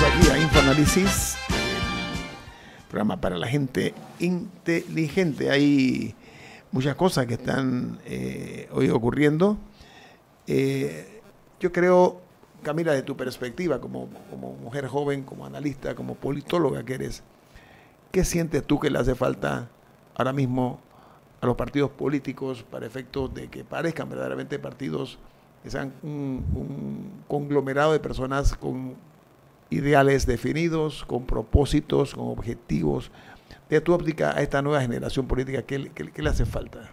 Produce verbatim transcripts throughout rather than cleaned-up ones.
aquí a Infoanálisis, programa para la gente inteligente. Hay muchas cosas que están eh, hoy ocurriendo. Eh, yo creo, Camila, de tu perspectiva como, como mujer joven, como analista, como politóloga que eres, ¿qué sientes tú que le hace falta ahora mismo a los partidos políticos para efectos de que parezcan verdaderamente partidos que sean un, un conglomerado de personas con ideales definidos, con propósitos, con objetivos? De tu óptica a esta nueva generación política, ¿qué, qué, qué le hace falta?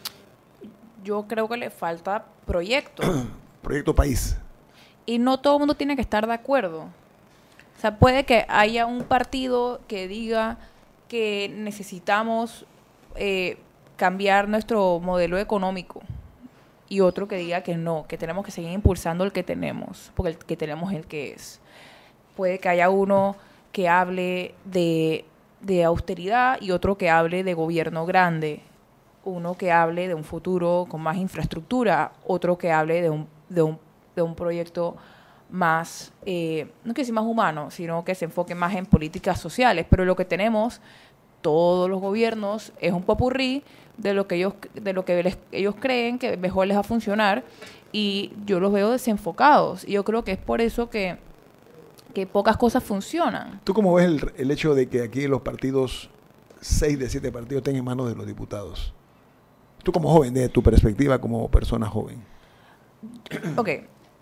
Yo creo que le falta proyecto. Proyecto país. Y no todo el mundo tiene que estar de acuerdo. O sea, puede que haya un partido que diga que necesitamos eh, cambiar nuestro modelo económico y otro que diga que no, que tenemos que seguir impulsando el que tenemos, porque el que tenemos es el que es. Puede que haya uno que hable de, de austeridad y otro que hable de gobierno grande, uno que hable de un futuro con más infraestructura, otro que hable de un, de un, de un proyecto más, eh, no quiero decir más humano, sino que se enfoque más en políticas sociales. Pero lo que tenemos, todos los gobiernos, es un popurrí de lo que ellos, de lo que les, ellos creen que mejor les va a funcionar, y yo los veo desenfocados. Y yo creo que es por eso que, que pocas cosas funcionan. ¿Tú cómo ves el, el hecho de que aquí los partidos, seis de siete partidos, estén en manos de los diputados? Tú como joven, desde tu perspectiva como persona joven. Ok.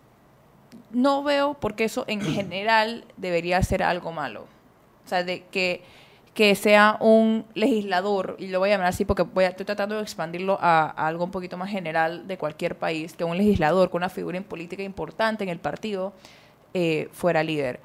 No veo por qué eso en general debería ser algo malo. O sea, de que, que sea un legislador, y lo voy a llamar así porque voy a, estoy tratando de expandirlo a, a algo un poquito más general de cualquier país, que un legislador con una figura en política importante en el partido eh, fuera líder.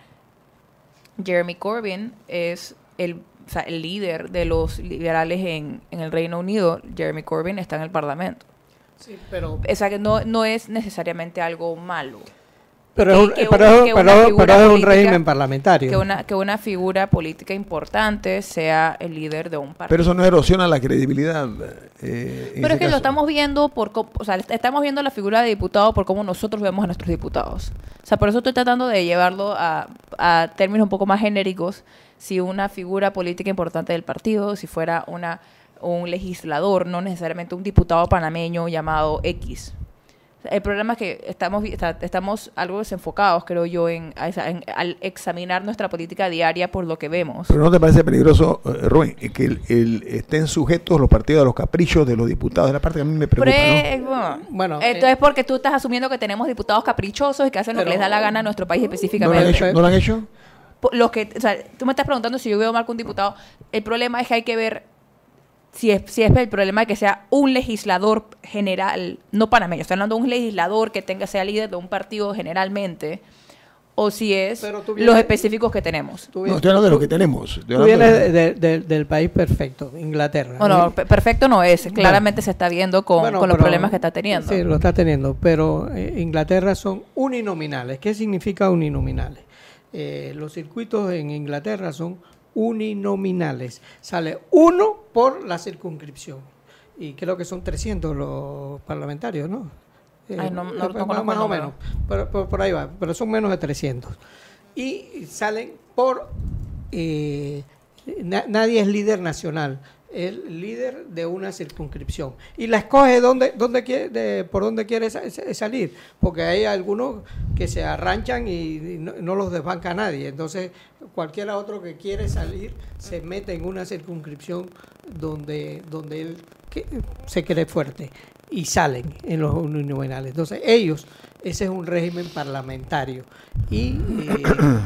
Jeremy Corbyn es el, o sea, el líder de los liberales en, en el Reino Unido. Jeremy Corbyn está en el Parlamento. Sí, pero... O sea, que no, no es necesariamente algo malo. Pero, es un, que, pero, que pero, pero es un régimen parlamentario. Que una, que una figura política importante sea el líder de un partido. Pero eso no erosiona la credibilidad. Eh, pero es que caso. Lo estamos viendo por, o sea, estamos viendo la figura de diputado por cómo nosotros vemos a nuestros diputados. O sea, por eso estoy tratando de llevarlo a, a términos un poco más genéricos. Si una figura política importante del partido, si fuera una un legislador, no necesariamente un diputado panameño llamado X. El problema es que estamos estamos algo desenfocados, creo yo, en, en al examinar nuestra política diaria por lo que vemos. Pero ¿no te parece peligroso, eh, Rubén, que el, el, estén sujetos los partidos a los caprichos de los diputados? Es la parte que a mí me preocupa, Pre, ¿no? Bueno, bueno, esto eh, es porque tú estás asumiendo que tenemos diputados caprichosos y que hacen pero, lo que les da la gana a nuestro país específicamente. ¿No lo han hecho? ¿No lo han hecho? Los que, o sea, tú me estás preguntando si yo veo mal con un diputado. El problema es que hay que ver Si es, si es el problema de que sea un legislador general, no panameño, estoy hablando de un legislador que tenga sea líder de un partido generalmente, o si es vienes, los específicos que tenemos. Vienes, no, estoy hablando de lo que tenemos. Tú vienes de, de, de, del país perfecto, Inglaterra. Bueno, ¿sí? Perfecto no es, claramente bueno, se está viendo con, bueno, con los pero, problemas que está teniendo. Sí, lo está teniendo, pero eh, Inglaterra son uninominales. ¿Qué significa uninominales? Eh, los circuitos en Inglaterra son uninominales. Sale uno por la circunscripción. Y creo que son trescientos los parlamentarios, ¿no? Eh, Ay, no, no, no más, más o menos. Pero, por, por ahí va. Pero son menos de trescientos. Y salen por... Eh, na, nadie es líder nacional. El líder de una circunscripción. Y la escoge donde, donde quiere, de, por dónde quiere sa, salir. Porque hay algunos que se arranchan y, y no, no los desbanca nadie. Entonces, cualquiera otro que quiere salir se mete en una circunscripción donde, donde él que, se cree fuerte. Y salen en los uninominales. Entonces, ellos, ese es un régimen parlamentario. Y... Eh,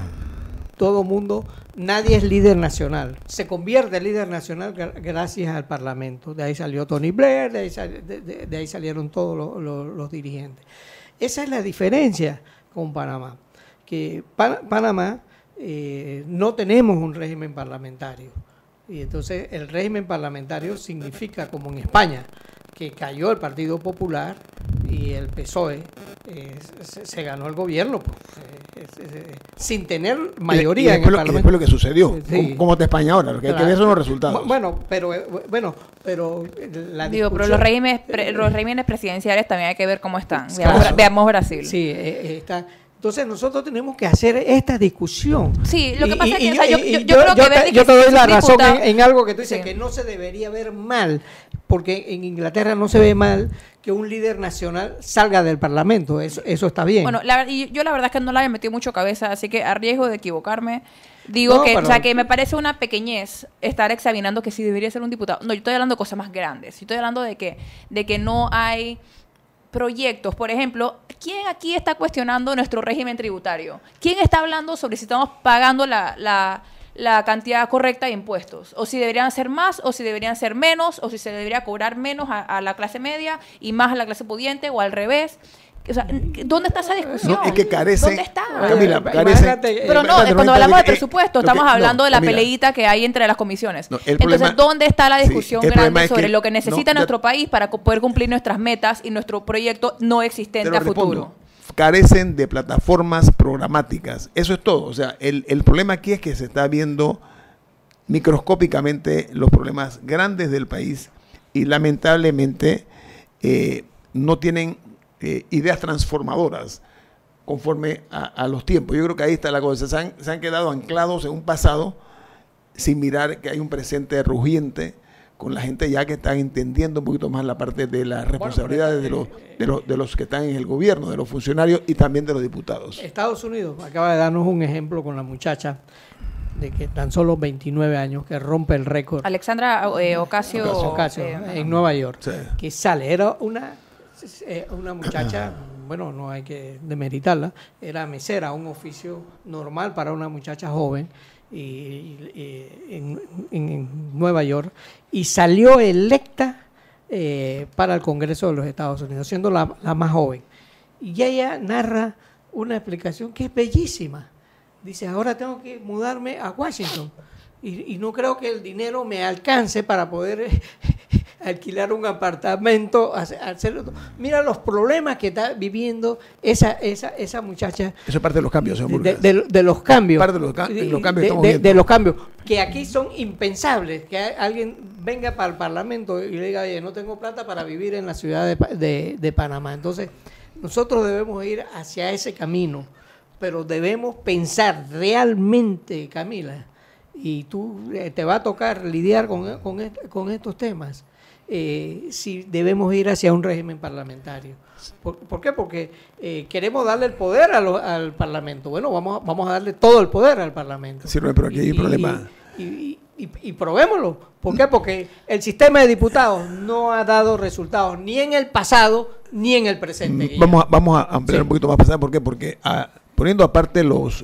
todo mundo, nadie es líder nacional. Se convierte en líder nacional gracias al Parlamento. De ahí salió Tony Blair, de ahí, sal, de, de, de ahí salieron todos los, los, los dirigentes. Esa es la diferencia con Panamá. Que Pan, Panamá eh, no tenemos un régimen parlamentario. Y entonces el régimen parlamentario significa, como en España, que cayó el Partido Popular y el P S O E eh, se, se ganó el gobierno pues, eh, eh, eh, sin tener mayoría y, y en el lo, Parlamento. Y después lo que sucedió, sí. ¿Cómo está España ahora? Lo que hay claro. que ver son los resultados. Bueno, pero eh, bueno, pero la Digo, pero los regímenes, pre, los regímenes presidenciales también hay que ver cómo están. Veamos, veamos Brasil. Sí, eh, está. Entonces nosotros tenemos que hacer esta discusión. Sí, lo que Y- pasa y- es que, y o sea, yo, y- yo, y yo creo que te, Verdi, yo que te doy es la un razón diputado- en, en algo que tú dices, Sí. que no se debería ver mal, porque en Inglaterra no se ve mal que un líder nacional salga del Parlamento, eso, eso está bien. Bueno, la, y yo la verdad es que no la había metido mucho cabeza, así que a riesgo de equivocarme, digo No, que, pero- o sea, que me parece una pequeñez estar examinando que si debería ser un diputado. No, yo estoy hablando de cosas más grandes. Yo estoy hablando de que, de que no hay proyectos. Por ejemplo, ¿quién aquí está cuestionando nuestro régimen tributario? ¿Quién está hablando sobre si estamos pagando la, la, la cantidad correcta de impuestos? O si deberían ser más, o si deberían ser menos, o si se debería cobrar menos a, a la clase media y más a la clase pudiente, o al revés. O sea, ¿dónde está esa discusión? No, es que carecen- ¿Dónde está? Oye, Camila, imagínate, carecen- eh, Pero no, Espérate, cuando espérate, hablamos de eh, presupuesto, lo que- estamos hablando no, de la Camila. peleita que hay entre las comisiones. No, el Entonces, problema- ¿dónde está la sí, discusión el problema grande es que- sobre lo que necesita no, ya- nuestro país para co- poder cumplir nuestras metas y nuestro proyecto no Te existente lo a futuro? respondo. Carecen de plataformas programáticas. Eso es todo. O sea, el, el problema aquí es que se está viendo microscópicamente los problemas grandes del país y lamentablemente eh, no tienen eh, ideas transformadoras conforme a, a los tiempos. Yo creo que ahí está la cosa. Se han, se han quedado anclados en un pasado sin mirar que hay un presente rugiente con la gente ya que están entendiendo un poquito más la parte de las responsabilidades de, los, de, los, de los que están en el gobierno, de los funcionarios y también de los diputados. Estados Unidos acaba de darnos un ejemplo con la muchacha de que tan solo veintinueve años que rompe el récord. Alexandra eh, Ocasio, Ocasio, eh, en Nueva York, Sí. que sale, era una eh, una muchacha, bueno, no hay que demeritarla, era mesera, un oficio normal para una muchacha joven y, y- y en, en- en Nueva York, y salió electa eh, para el Congreso de los Estados Unidos, siendo la, la más joven. Y ella narra una explicación que es bellísima. Dice, ahora tengo que mudarme a Washington y, y no creo que el dinero me alcance para poder eh, alquilar un apartamento, hacer, hacerlo. Mira los problemas que está viviendo esa, esa, esa muchacha. Eso es parte de los cambios, señor De, Burgas. de- de los cambios. Parte de los ca- de los cambios de, estamos de- viendo. de los cambios. Que aquí son impensables. Que a- alguien venga para el Parlamento y le diga, oye, no tengo plata para vivir en la ciudad de, Pa- de, de Panamá. Entonces, nosotros debemos ir hacia ese camino. Pero debemos pensar realmente, Camila, y tú eh, te va a tocar lidiar con, con, est- con estos temas, eh, si debemos ir hacia un régimen parlamentario. ¿Por, por qué? Porque eh, queremos darle el poder a lo- al Parlamento. Bueno, vamos, a- vamos a darle todo el poder al Parlamento. Sí, Rubén, pero aquí hay un problema. Y, y- y- y probémoslo. ¿Por qué? Porque el sistema de diputados no ha dado resultados ni en el pasado ni en el presente. Mm, Guillermo. Vamos a, vamos a ampliar Sí. un poquito más pasar. ¿Por qué? Porque ah, poniendo aparte los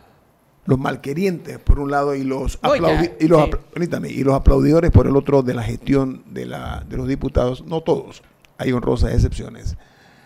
los malquerientes por un lado y los No, y que- aplaudi- y los, sí. apl- permítame, y los aplaudidores por el otro de la gestión de la de los diputados, no todos, hay honrosas excepciones.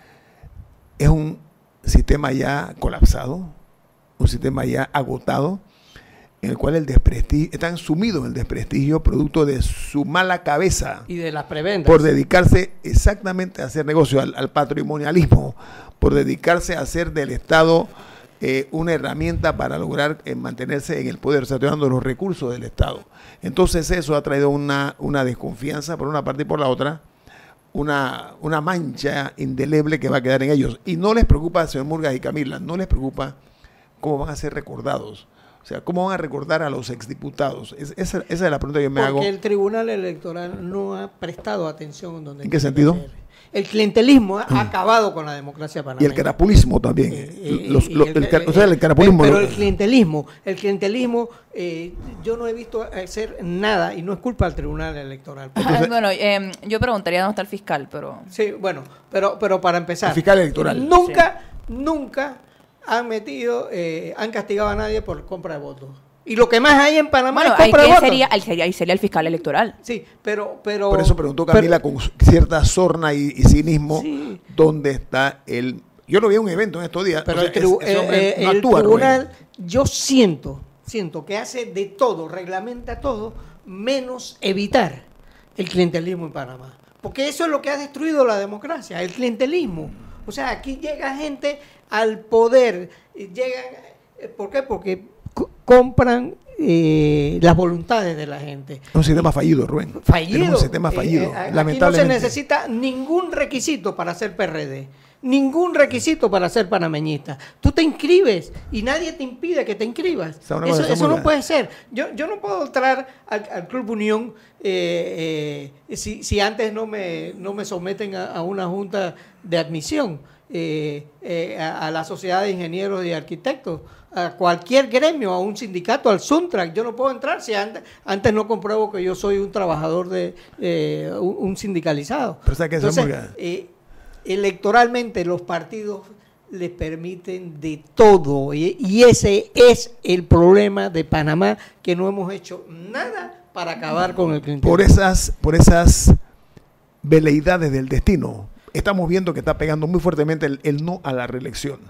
Es un sistema ya colapsado, un sistema ya agotado, en el cual el desprestigio, están sumidos en el desprestigio producto de su mala cabeza Y de las prebendas. por dedicarse exactamente a hacer negocio, al, al patrimonialismo, por dedicarse a hacer del Estado eh, una herramienta para lograr eh, mantenerse en el poder, o sea, estoy hablando de los recursos del Estado. Entonces eso ha traído una, una desconfianza por una parte y por la otra, una, una mancha indeleble que va a quedar en ellos. Y no les preocupa, señor Murgas y Camila, no les preocupa cómo van a ser recordados. O sea, ¿cómo van a recordar a los exdiputados? Es- esa, esa es la pregunta que yo me Porque hago. el Tribunal Electoral no ha prestado atención donde ¿En qué tiene que sentido? ser. El clientelismo ha ha acabado con la democracia Y panameña. el carapulismo también. Eh, eh, Los- y lo- el- el car- eh, o sea, el carapulismo. Pero lo- el clientelismo, el clientelismo, eh, yo no he visto hacer nada y no es culpa del Tribunal Electoral. Ah, bueno, em, yo preguntaría dónde está el fiscal, pero... Sí, bueno, pero, pero para empezar. El fiscal electoral. Nunca, nunca han metido, eh, han castigado a nadie por compra de votos. Y lo que más hay en Panamá Bueno, es ahí, compra de ¿quién votos. sería, ahí sería, ahí sería el fiscal electoral. Sí, pero, pero. Por eso preguntó pero- Camila con cierta sorna y, y cinismo, Sí. ¿dónde está el...? Yo lo vi en un evento en estos días. Pero o sea, el, tribu- ese- ese hombre eh, eh, no el actúa, tribunal, Rubén. yo siento, siento que hace de todo, reglamenta todo, menos evitar el clientelismo en Panamá. Porque eso es lo que ha destruido la democracia, el clientelismo. O sea, aquí llega gente al poder, y llegan, eh, ¿por qué? Porque co- compran eh, las voluntades de la gente. Es un sistema fallido, Rubén. Fallido. Tenemos un sistema Eh, fallido, eh, aquí no se lamentablemente. necesita ningún requisito para ser P R D. ningún requisito para ser panameñista. Tú te inscribes y nadie te impide que te inscribas. Eso, cosa, eso no puede ser. Yo, yo no puedo entrar al, al Club Unión eh, eh, si, si antes no me, no me someten a, a una junta de admisión, eh, eh, a, a la Sociedad de Ingenieros y Arquitectos, a cualquier gremio, a un sindicato, al Suntrack. Yo no puedo entrar si antes, antes no compruebo que yo soy un trabajador de eh, un, un sindicalizado. Pero ¿sabes qué? Entonces, eh, electoralmente los partidos les permiten de todo y, y ese es el problema de Panamá, que no hemos hecho nada para acabar con el clientelismo. Por esas, por esas veleidades del destino, estamos viendo que está pegando muy fuertemente el, el no a la reelección.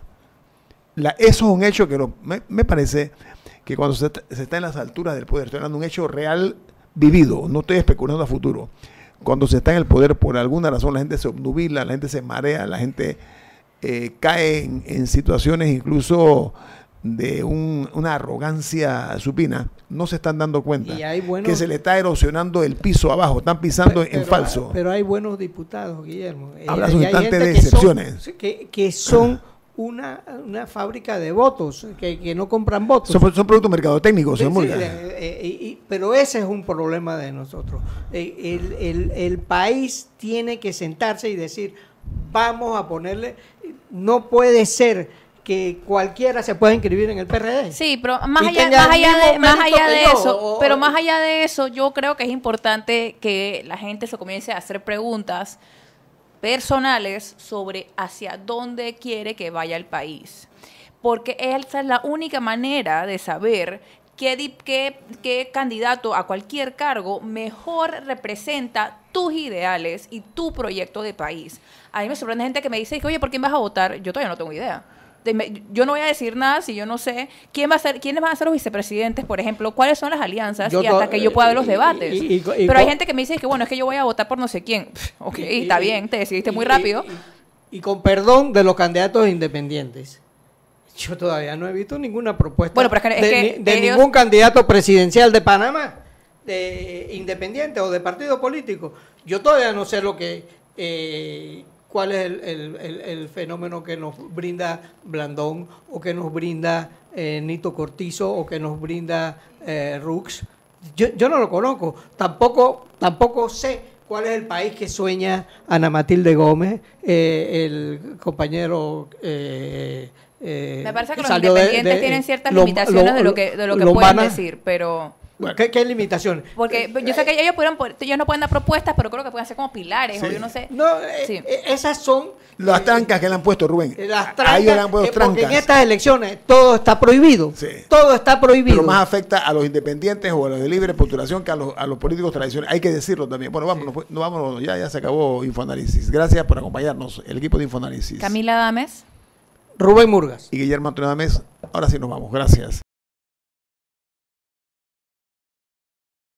La, eso es un hecho que lo, me, me parece que cuando se, se está en las alturas del poder, estoy hablando de un hecho real vivido, no estoy especulando a futuro. Cuando se está en el poder, por alguna razón, la gente se obnubila, la gente se marea, la gente eh, cae en, en situaciones incluso de un, una arrogancia supina. No se están dando cuenta Y hay buenos- que se le está erosionando el piso abajo, están pisando Pero- en falso. Pero hay buenos diputados, Guillermo. Eh, Hablas y un hay instante gente de que son- excepciones. que, que son una, una fábrica de votos, que, que no compran votos. Son, son productos mercadotécnicos, Sí, señor sí, Murga. eh, eh, y- y- pero ese es un problema de nosotros. Eh, el, el- el país tiene que sentarse y decir, vamos a ponerle, no puede ser que cualquiera se pueda inscribir en el P R D. Sí, pero más Y allá, tenga más el allá mismo de, más mérito allá que de yo, eso, o- pero más allá de eso, yo creo que es importante que la gente se comience a hacer preguntas personales sobre hacia dónde quiere que vaya el país. Porque esa es la única manera de saber qué, di- qué, qué candidato a cualquier cargo mejor representa tus ideales y tu proyecto de país. A mí me sorprende gente que me dice, oye, ¿por quién vas a votar? Yo todavía no tengo idea. De- me- Yo no voy a decir nada si yo no sé quién va a ser, quiénes van a ser los vicepresidentes, por ejemplo, cuáles son las alianzas Yo y hasta to- que yo pueda ver los y- debates. y- y- y- Pero hay co- gente que me dice que bueno, es que yo voy a votar por no sé quién. Pff, Ok, Y- está y- bien, te decidiste y- muy y- rápido. Y, y con perdón de los candidatos independientes. Yo todavía no he visto ninguna propuesta Bueno, pero es que- de, es que ni- de ellos- ningún candidato presidencial de Panamá, de independiente o de partido político. Yo todavía no sé lo que eh, cuál es el, el- el- el fenómeno que nos brinda Blandón o que nos brinda eh, Nito Cortizo o que nos brinda eh, Rux. Yo, yo no lo conozco. Tampoco, tampoco sé cuál es el país que sueña Ana Matilde Gómez, eh, el compañero... eh, eh, Me parece que los salió de- independientes de- tienen ciertas Lom- limitaciones de lo Lom- que, de lo que Lombana. pueden decir, pero... Bueno, ¿Qué, qué limitaciones? Porque yo sé que ellos, pudieron, ellos no pueden dar propuestas, pero creo que pueden ser como pilares, Sí. o yo no sé. No, eh, Sí. eh, esas son... Las eh, trancas que le han puesto, Rubén. eh, Las A trancas, ellos le han puesto eh, porque trancas. en estas elecciones todo está prohibido. Sí. Todo está prohibido. Pero más afecta a los independientes o a los de libre postulación que a los, a los políticos tradicionales. Hay que decirlo también. Bueno, vámonos, pues, no, vámonos, ya, ya se acabó Infoanálisis. Gracias por acompañarnos, el equipo de Infoanálisis. Camila Dames. Rubén Murgas. Y Guillermo Antonio Adames. Ahora sí nos vamos. Gracias.